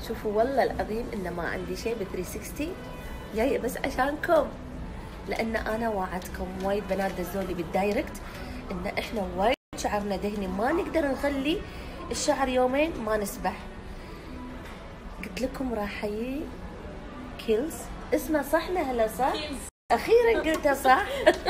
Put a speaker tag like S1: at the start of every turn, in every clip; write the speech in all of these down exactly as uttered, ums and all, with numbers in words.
S1: شوفوا والله العظيم إن ما عندي شيء ب ثلاثمية وستين جاية بس عشانكم، لأن أنا وعدتكم وايد بنات دزولي بالدايركت إن إحنا وايد شعرنا دهني ما نقدر نخلي الشعر يومين ما نسبح. قلت لكم راح يجي كيلز، اسمه صح نهلة صح؟
S2: كيلز.
S1: أخيرا قلتها صح.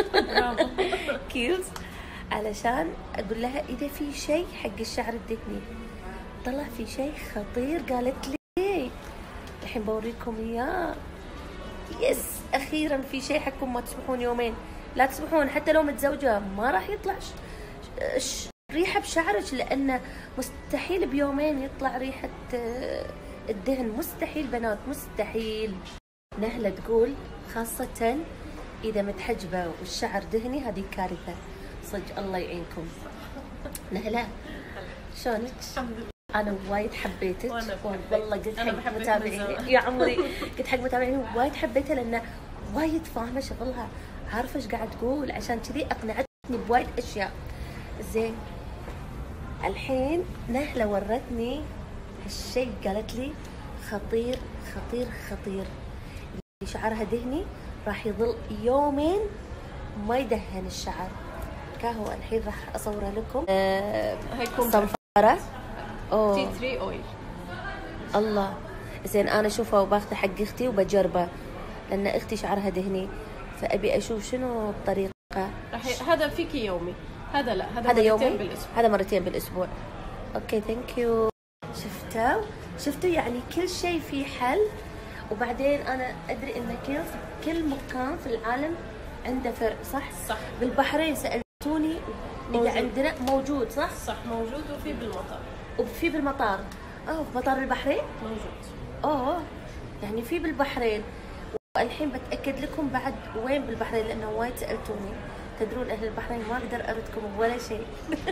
S1: كيلز، علشان أقول لها إذا في شيء حق الشعر الدهني. طلع في شيء خطير، قالت لي الحين بوريكم إياه. يس، أخيرا في شيء حقكم ما تسبحون يومين. لا تسبحون حتى لو متزوجة، ما راح يطلع ش... ش... ريحة بشعرك، لأنه مستحيل بيومين يطلع ريحة الدهن. مستحيل بنات، مستحيل. نهلة تقول خاصة إذا متحجبة والشعر دهني هذه كارثة صدق. الله يعينكم. نهلة شلونك؟ أنا وايد حبيتك والله، قلت حق متابعيني يا عمري، قلت حق متابعيني وايد حبيتها لأنه وايد فاهمة شغلها، عارفة ايش قاعد تقول، عشان كذي أقنعتني بوايد أشياء. زين الحين نهلة ورتني هالشيء، قالت لي خطير خطير خطير. شعرها دهني راح يظل يومين ما يدهن الشعر. كاهو الحين راح اصوره لكم. أه
S2: هيكون
S1: صنفره
S2: اوه تي ثري اويل.
S1: الله زين، انا اشوفه وباخذه حق اختي وبجربه، لان اختي شعرها دهني، فابي اشوف شنو الطريقه.
S2: راح ي... هذا فيكي يومي، هذا لا، هذا
S1: هذا يومي
S2: بالاسبوع.
S1: هذا مرتين بالاسبوع. اوكي ثانك يو. شفتوا شفتوا يعني كل شيء فيه حل. وبعدين انا ادري ان كيلز كل مكان في العالم عنده فرق، صح؟
S2: صح.
S1: بالبحرين سالتوني اذا عندنا موجود، صح؟
S2: صح موجود، وفي بالمطار.
S1: وفي بالمطار. اه في مطار البحرين
S2: موجود.
S1: اه يعني في بالبحرين. والحين بتاكد لكم بعد وين بالبحرين، لانه وايد سالتوني. تدرون اهل البحرين ما اقدر اردكم ولا شيء.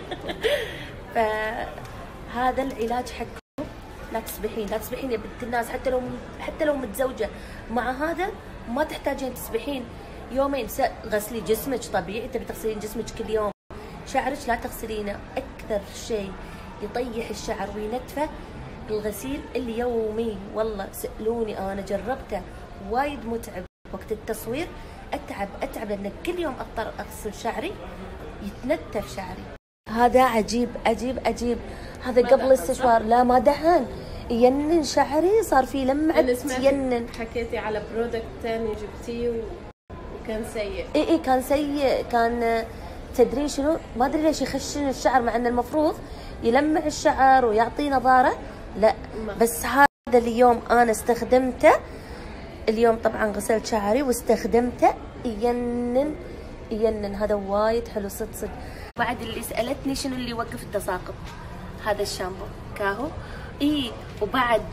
S1: فهذا العلاج حقكم. لا تسبحين، لا تسبحين يا بنت الناس، حتى لو حتى لو متزوجه مع هذا ما تحتاجين تسبحين يومين. غسلي جسمك طبيعي، تبي تغسلين جسمك كل يوم. شعرك لا تغسلينه. اكثر شيء يطيح الشعر وينتفه الغسيل اليومي. والله سالوني انا جربته وايد متعب وقت التصوير. اتعب اتعب لان كل يوم اضطر اغسل شعري، يتنتف شعري. هذا عجيب عجيب عجيب. هذا قبل الاستشوار لا ما دهن، ينن شعري، صار في لمعة ينن.
S2: حكيتي على برودكت ثاني جبتيه و... وكان سيء.
S1: اي اي كان سيء. كان تدري شنو، ما ادري ليش يخشن الشعر مع ان المفروض يلمع الشعر ويعطي نضاره. لا ما. بس هذا اليوم انا استخدمته. اليوم طبعا غسلت شعري واستخدمته، ينن ينن. هذا وايد حلو صدق صدق. بعد اللي سالتني شنو اللي يوقف التساقط، هذا الشامبو كاهو. اي وبعد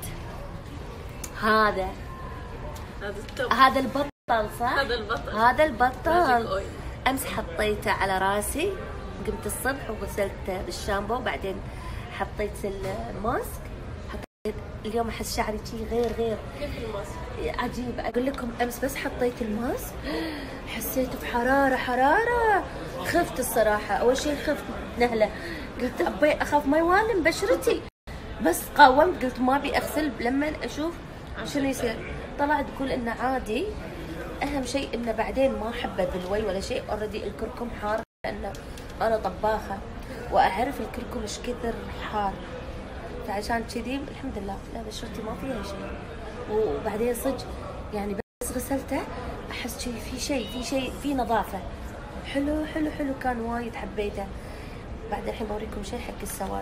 S1: هذا
S2: هذا التوب.
S1: هذا البطل صح؟
S2: هذا البطل
S1: هذا البطل. امس حطيته على راسي، قمت الصبح وغسلته بالشامبو، بعدين حطيت الماسك. حطيت اليوم احس شعري شي غير غير.
S2: كيف الماسك؟
S1: عجيب. اقول لكم امس بس حطيت الماسك حسيت بحراره حراره. خفت الصراحه، اول شيء خفت نهله، قلت ابي اخاف ما يوالم بشرتي، بس قاومت قلت ما ابي اغسل لما اشوف شنو يصير. طلعت تقول انه عادي. اهم شيء انه بعدين ما احبه بالوي ولا شيء. اوريدي الكركم حار، لانه انا طباخه واعرف الكركم ايش كثر حار، فعشان كذي الحمد لله لا بشرتي ما فيها شيء. وبعدين صدق يعني بس غسلته احس شيء في شيء في شيء في نظافه. حلو حلو حلو، كان وايد حبيته. بعد الحين بوريكم شيء حق السواد.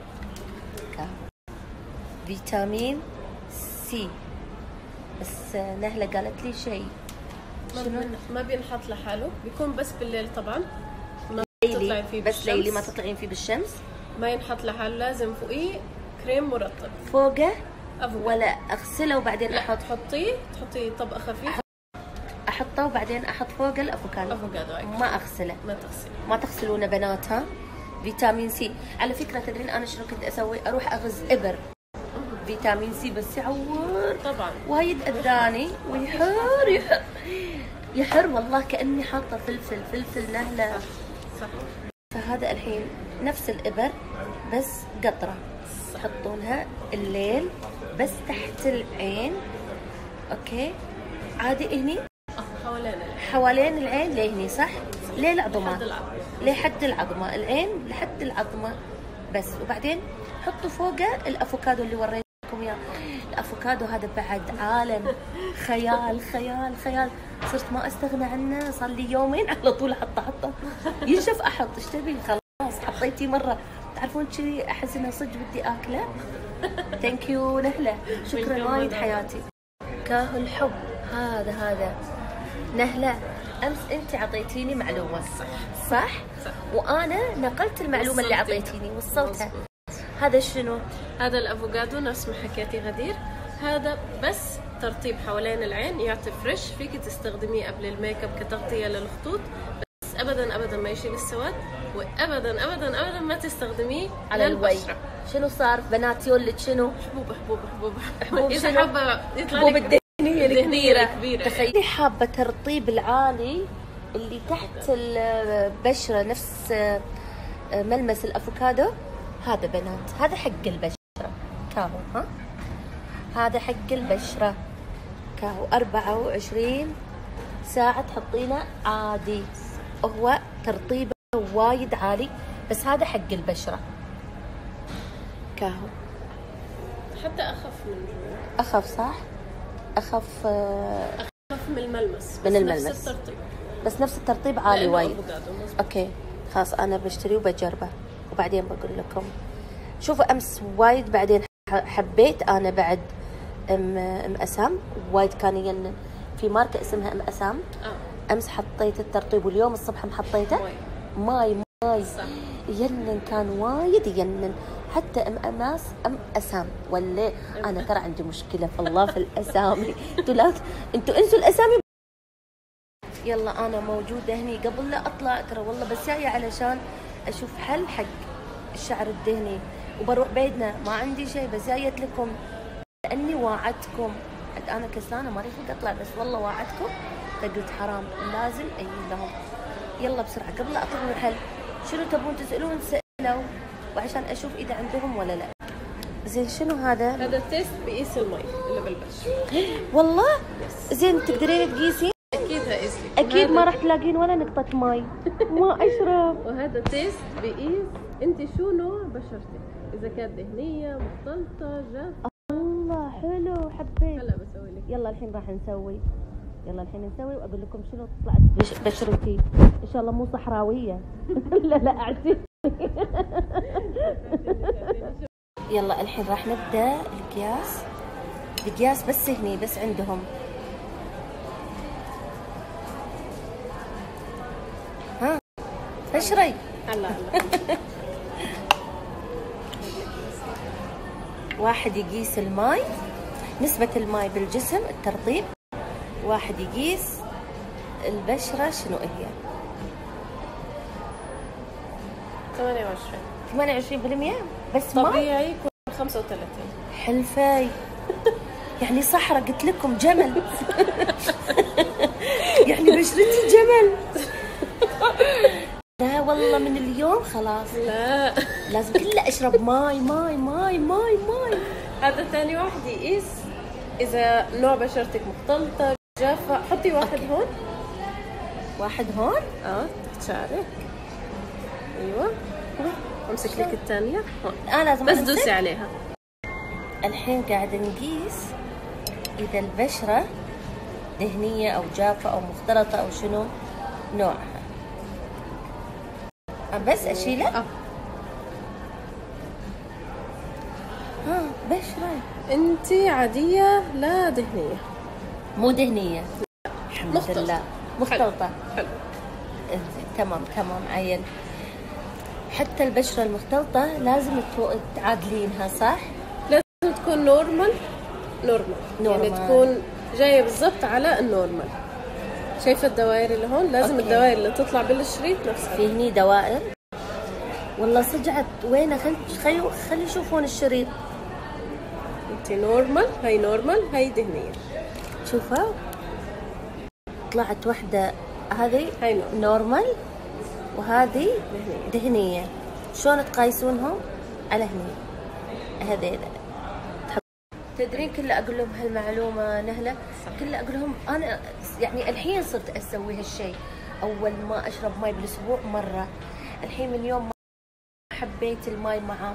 S1: فيتامين سي، بس نهله قالت لي شيء
S2: شنو ما بينحط لحاله، بيكون بس بالليل طبعا. ما
S1: تطلعين فيه بس ليلي ما تطلعين فيه بالشمس.
S2: ما ينحط لحاله، لازم فوقيه كريم مرطب.
S1: فوقه
S2: أفوكادو.
S1: ولا اغسله وبعدين احط؟
S2: تحطيه تحطيه طبقه خفيفه،
S1: احطه وبعدين احط فوق الافوكادو.
S2: افوكادو
S1: ما اغسله.
S2: ما تغسلي،
S1: ما تغسلونه بنات. ها فيتامين سي. على فكره تدرين انا شنو كنت اسوي؟ اروح اغز ابر فيتامين سي بس يعور
S2: طبعا
S1: وايد اذاني ويحر يحر يحر والله كاني حاطه فلفل فلفل نهله.
S2: صح.
S1: فهذا الحين نفس الابر بس قطره تحطونها الليل بس تحت العين. اوكي عادي هني
S2: حوالين
S1: حوالين العين لهني صح؟ ليه العظمة؟
S2: لحد العظمة.
S1: لحد العظمة، العين لحد العظمة بس. وبعدين حطوا فوقه الافوكادو اللي وريتكم اياه. الافوكادو هذا بعد عالم خيال خيال خيال، صرت ما استغنى عنه، صار لي يومين على طول حطه حطه ينشف احط. ايش تبي خلاص حطيتي مره، تعرفون كذي احس انه صدق بدي اكله. ثانك يو نهله، شكرا وايد حياتي. كاهو الحب هذا هذا نهله. امس انت عطيتيني معلومه صح صح, صح. وانا نقلت المعلومه اللي عطيتيني وصلتها. هذا شنو؟
S2: هذا الافوكادو نفس ما حكيتي غدير، هذا بس ترطيب حوالين العين، يعطي فريش، فيك تستخدميه قبل الميك اب كتغطيه للخطوط، بس ابدا ابدا ما يشيل السواد، وابدا ابدا ابدا ما تستخدميه
S1: على الوجه. شنو صار بنات يولد شنو؟
S2: حبوب حبوب حبوب
S1: حبوب
S2: اذا حابه يطلع
S1: حبوب
S2: لك
S1: الدهنيه الكبيره.
S2: كبيره.
S1: تخيلي حابه ترطيب العالي اللي تحت البشره نفس ملمس الافوكادو. هذا بنات هذا حق البشره كاهو. ها هذا حق البشره كاهو أربعة وعشرين ساعه تحطينه عادي، هو ترطيبه وايد عالي، بس هذا حق البشره كاهو.
S2: حتى اخف من جوا.
S1: اخف صح؟ اخف
S2: اخف من الملمس،
S1: من
S2: بس
S1: الملمس
S2: نفس الترطيب،
S1: بس نفس الترطيب عالي وايد.
S2: أفوكادو.
S1: اوكي خلاص انا بشتري وبجربه وبعدين بقول لكم. شوفوا امس وايد بعدين حبيت انا بعد ام ام اسام، وايد كان ينن في ماركه اسمها ام اسام.
S2: اه
S1: امس حطيت الترطيب واليوم الصبح محطيته ماي ماي
S2: صح.
S1: ينن كان وايد ينن. حتى ام اماس ام اسام ولا انا ترى عندي مشكله في الله في الاسامي. انتوا لا انتوا انسوا الاسامي. يلا انا موجوده هني قبل لا اطلع ترى والله، بس جايه علشان اشوف حل حق الشعر الدهني وبروح بيتنا، ما عندي شيء، بس جايت لكم لاني واعدتكم. عاد انا كسلانه ما اريد اطلع، بس والله واعدتكم فقلت حرام لازم اجي لهم. يلا بسرعه قبل لا اطلب الحل. شنو تبون تسالون؟ سالوا وعشان اشوف اذا عندهم ولا لا. زين شنو هذا؟
S2: هذا تيست بقيس المي اللي بالبشره.
S1: والله زين تقدرين تقيسين؟
S2: اكيد هقيس لك.
S1: اكيد ما راح تلاقين ولا نقطه مي ما اشرب.
S2: وهذا تيست بقيس انت شو نوع بشرتك، اذا كانت دهنيه مختلطه جافه.
S1: الله حلو حبيت.
S2: هلا بسوي لك.
S1: يلا الحين راح نسوي، يلا الحين نسوي واقول لكم شنو طلعت بش... بشرتي. ان شاء الله مو صحراويه. لا لا اعتذر. يلا الحين راح نبدا القياس. القياس بس هني بس عندهم. ها اشري.
S2: هلا هلا.
S1: واحد يقيس الماء، نسبة الماء بالجسم، الترطيب. واحد يقيس البشرة شنو هي؟
S2: ثمانية وعشرين
S1: ثمانية وعشرين بالمئة بس ماء.
S2: طبيعي يكون خمسة وثلاثين.
S1: حلفاي يعني صحراء قلت لكم جمل. يعني بشرتي جمل. لا والله من اليوم خلاص
S2: لا
S1: لازم كله اشرب ماي ماي ماي ماي ماي.
S2: هذا ثاني واحد يقيس اذا نوع بشرتك مختلطه جافه. حطي واحد أوكي. هون
S1: واحد هون
S2: اه تحت شعرك. ايوه امسك لك الثانيه هون.
S1: اه لازم
S2: بس دوسي عليها.
S1: الحين قاعده نقيس اذا البشره دهنيه او جافه او مختلطه او شنو نوعها. بس اشيله.
S2: اه
S1: ها بشره
S2: انت عاديه لا دهنيه.
S1: مو دهنيه الحمد
S2: مختلطة.
S1: لله مختلطه.
S2: حلو.
S1: تمام تمام عيل. حتى البشره المختلطه لازم تعادلينها صح؟
S2: لازم تكون نورمال نورمال يعني تكون جايه بالضبط على النورمال. شايفه الدوائر اللي هون؟ لازم أوكي. الدوائر اللي تطلع بالشريط نفسها.
S1: في هني دوائر والله صجعت وينه. خلي خلي خلي يشوفون الشريط.
S2: انت نورمال، هاي نورمال، هاي دهنيه.
S1: شوفوا طلعت واحده هذه
S2: هاي نورمال,
S1: نورمال وهذه
S2: دهنيه.
S1: دهنيه. شلون تقايسونهم؟ على هني هذيلا تدرين كله اقول لهم هالمعلومه نهله، كله اقول لهم انا يعني الحين صرت اسوي هالشيء. اول ما اشرب ماي بالاسبوع مره، الحين من يوم ما حبيت الماي مع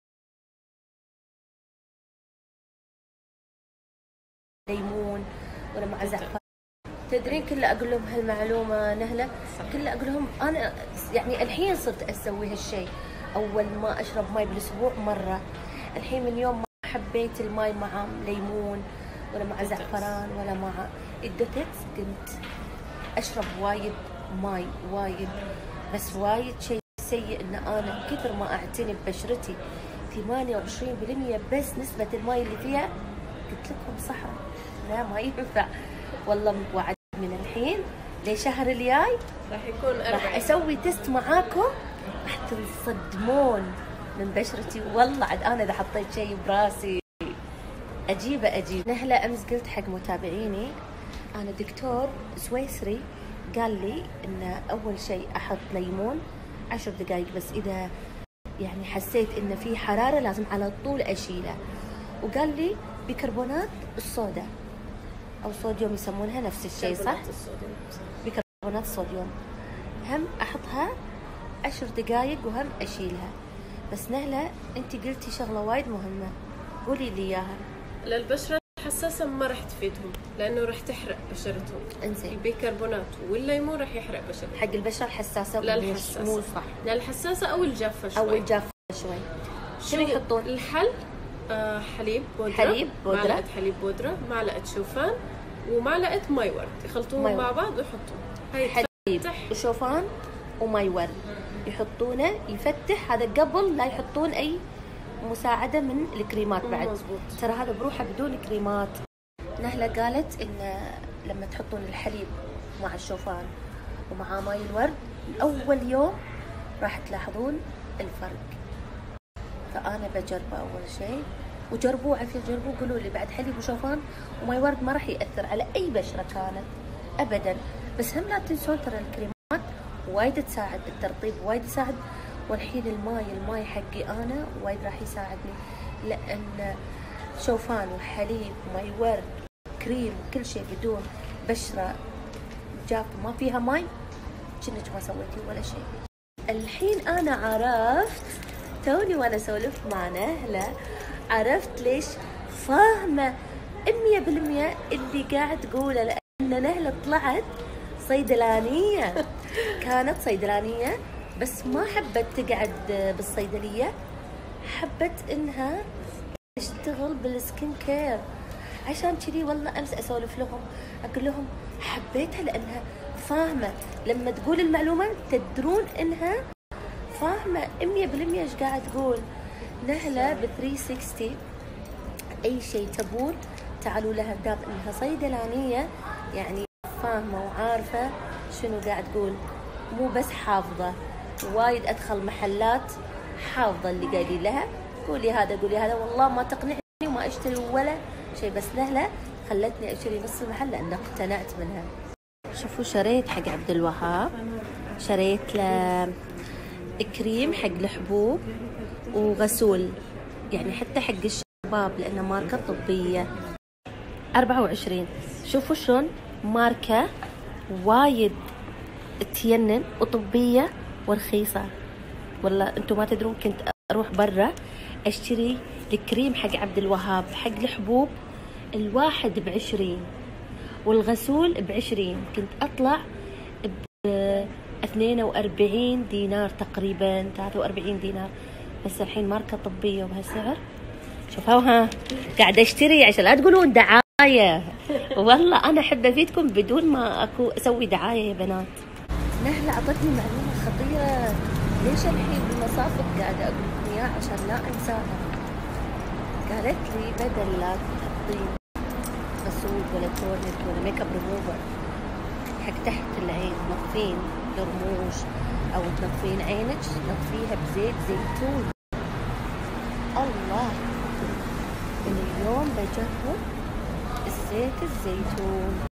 S1: ليمون ولا مع زعفران. تدرين كله اقول لهم هالمعلومه نهله، كله اقول لهم انا يعني الحين صرت اسوي هالشيء. اول ما اشرب ماي بالاسبوع مره، الحين من يوم ما حبيت الماي مع ليمون ولا مع زعفران ولا مع الدوتكس كنت اشرب وايد ماي وايد، بس وايد شيء سيء ان انا كثر ما اعتني ببشرتي ثمانية وعشرين بالمئة بس نسبة الماي اللي فيها. قلت لكم صحراء، لا ما ينفع والله. وعد من الحين لشهر الجاي
S2: راح يكون
S1: راح اسوي تست معاكم، راح تنصدمون من بشرتي والله. عاد انا اذا حطيت شيء براسي اجيبه اجيب. نهله امس قلت حق متابعيني انا دكتور سويسري قال لي ان اول شيء احط ليمون عشر دقائق بس، اذا يعني حسيت ان في حراره لازم على طول اشيله. وقال لي بيكربونات الصودا او صوديوم يسمونها نفس الشيء صح؟ بيكربونات الصوديوم هم احطها عشر دقائق وهم اشيلها. بس نهله انت قلتي شغله وايد مهمه، قولي لي اياها.
S2: للبشرة الحساسة ما راح تفيدهم لأنه راح تحرق بشرتهم.
S1: انزين.
S2: البيكربونات والليمون راح يحرق بشرتهم.
S1: حق البشرة الحساسة
S2: لا الحساسة
S1: مو صح.
S2: لا الحساسة أو الجافة شوي.
S1: أو الجافة شوي. شنو يحطون؟
S2: الحل آه حليب بودرة،
S1: حليب بودرة،
S2: معلقة حليب بودرة، معلقة شوفان ومعلقة ماي ورد، يخلطوهم مع بعض ويحطوهم. هاي
S1: حليب وشوفان وماي ورد يحطونه يفتح. هذا قبل لا يحطون أي مساعدة من الكريمات بعد.
S2: مزبوط.
S1: ترى هذا بروحه بدون كريمات. نهلة قالت إن لما تحطون الحليب مع الشوفان ومع ماي الورد أول يوم راح تلاحظون الفرق. فأنا بجربه أول شيء، وجربوه عافية جربوه، قولوا لي بعد حليب وشوفان وماي ورد ما راح يأثر على أي بشرة كانت أبدا. بس هم لا تنسون ترى الكريمات وايد تساعد بالترطيب، وايد يساعد. والحين الماي الماي حقي أنا وايد راح يساعدني، لأن شوفان وحليب وماي ورد كريم كل شيء بدون بشرة جافة ما فيها ماي كأنك ما سويتي ولا شيء. الحين أنا عرفت توني وأنا سولفت مع نهلة عرفت ليش فاهمة مية بالمية اللي قاعد تقوله، لأن نهلة طلعت صيدلانية. كانت صيدلانية بس ما حبت تقعد بالصيدلية، حبت إنها تشتغل بالسكين كير. عشان كذي والله أمس أسولف لهم أقول لهم حبيتها لأنها فاهمة. لما تقول المعلومة تدرون إنها فاهمة مية بالمية إيش قاعد تقول. نهلة بثري سكستي أي شيء تبون تعالوا لها، دام إنها صيدلانية يعني فاهمة وعارفة شنو قاعد تقول، مو بس حافظة. وايد أدخل محلات حافظة اللي قايلين لها، قولي هذا قولي هذا، والله ما تقنعني وما أشتري ولا شيء. بس نهلة خلتني أشتري نص المحل لأن اقتنعت منها. شوفوا شريت حق عبد الوهاب، شريت له كريم حق الحبوب وغسول يعني حتى حق الشباب لأنه ماركة طبية أربعة وعشرين. شوفوا شلون ماركة وايد تينن وطبية ورخيصة. والله انتم ما تدرون كنت اروح برا اشتري الكريم حق عبد الوهاب حق الحبوب الواحد بعشرين والغسول بعشرين، كنت اطلع باثنين واربعين دينار تقريبا ثلاثة واربعين دينار. بس الحين ماركة طبية وبهالسعر شوفوا ها قاعدة اشتري عشان لا تقولون دعاية. والله انا احب افيدكم بدون ما اكو اسوي دعاية يا بنات. نهلة اعطتني معلومة خطيرة، ليش الحين بالمصافح قاعدة اقول لكم اياها عشان لا انساها. قالت لي بدل لا تحطين غسول ولا تونت ولا ميك اب ريموفر حق تحت العين تنظفين الرموش او تنظفين عينك، نظفيها بزيت زيتون. الله من اليوم بجرب الزيت الزيتون.